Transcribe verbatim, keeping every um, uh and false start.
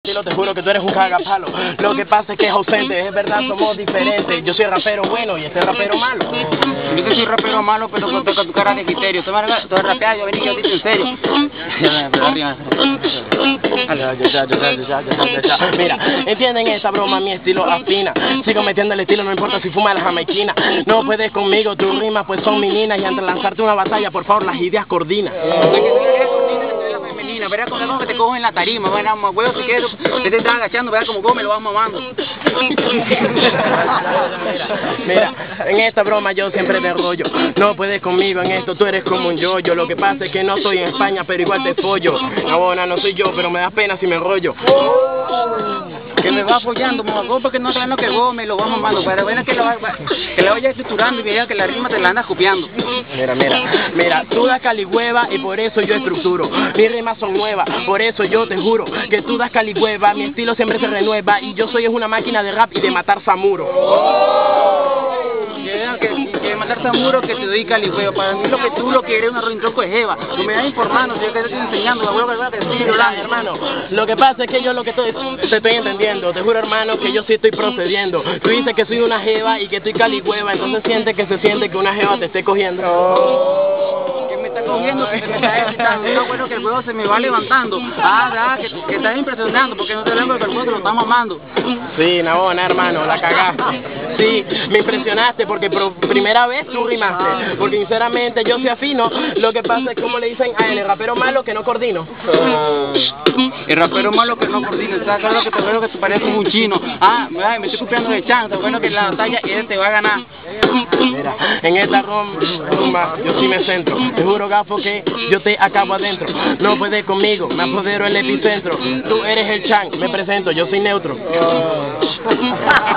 estilo, te juro que tú eres un cagapalo. Lo que pasa es que es ausente, es verdad, somos diferentes. Yo soy rapero bueno y este rapero malo. Yo que soy rapero malo, pero con tu, con tu cara de criterio. Tú vas a rapear, yo vení, yo digo en serio. Mira, entienden esa broma, mi estilo afina. Sigo metiendo el estilo, no importa si fuma la jamaiquina. No puedes conmigo, tus rimas pues son meninas. Y antes de lanzarte una batalla, por favor, las ideas coordina. Verá como que te cojo en la tarima, verá más huevos si quieres, te estás agachando, verá como me lo vas mamando. Mira, mira, en esta broma yo siempre te rollo. No puedes conmigo en esto, tú eres como un yo-yo. Lo que pasa es que no estoy en España, pero igual te follo. No, bona, no soy yo, pero me da pena si me enrollo. Que me va apoyando, mamá, porque no sabes lo que vos me lo vas mamando, para ver que lo, que lo vaya estructurando y vea que la rima te la andas copiando. Mira, mira, mira, tú das calihueva y por eso yo estructuro. Mis rimas son nuevas, por eso yo te juro que tú das calihueva, mi estilo siempre se renueva y yo soy una máquina de rap y de matar samuro. Que, que matar samuro que te doy calihueva, para mí lo que tú lo quieres es una tronco de jeva. No me das informando, yo que te estoy enseñando, la hueva que te estoy hablando, hermano. Lo que pasa es que yo lo que estoy, te estoy entendiendo, te juro hermano que yo sí estoy procediendo. Tú dices que soy una jeva y que estoy calihueva, entonces siente que se siente que una jeva te esté cogiendo. Oh. Que me está cogiendo, que me está excitando, no, bueno que el huevo se me va levantando. Ah, da, que, que estás impresionando, porque no te lembro que el huevo te lo está mamando. Sí, Nabona, hermano, la cagaste. Sí, me impresionaste porque por primera vez tú rimaste. Porque sinceramente yo soy afino. Lo que pasa es como le dicen a él, el rapero malo que no coordino. Oh. El rapero malo que no coordina. ¿Sabes claro que te veo que te pareces un chino? Ah, me estoy copiando de chance. Bueno que en la batalla él te va a ganar. Mira, en esta rumba yo sí me centro. Te juro, gafo, que yo te acabo adentro. No puedes conmigo, me apodero el epicentro. Tú eres el chan, me presento, yo soy neutro.